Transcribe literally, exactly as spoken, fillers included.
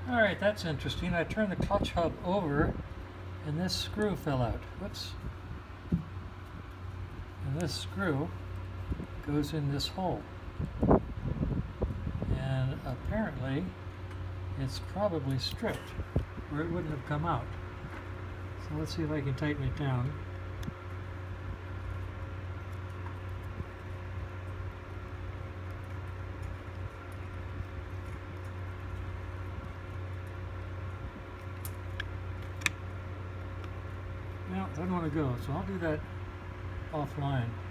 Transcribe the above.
Alright, that's interesting. I turned the clutch hub over and this screw fell out. Whoops. And this screw goes in this hole. And apparently it's probably stripped or it wouldn't have come out. So let's see if I can tighten it down. No, I don't want to go, so I'll do that offline.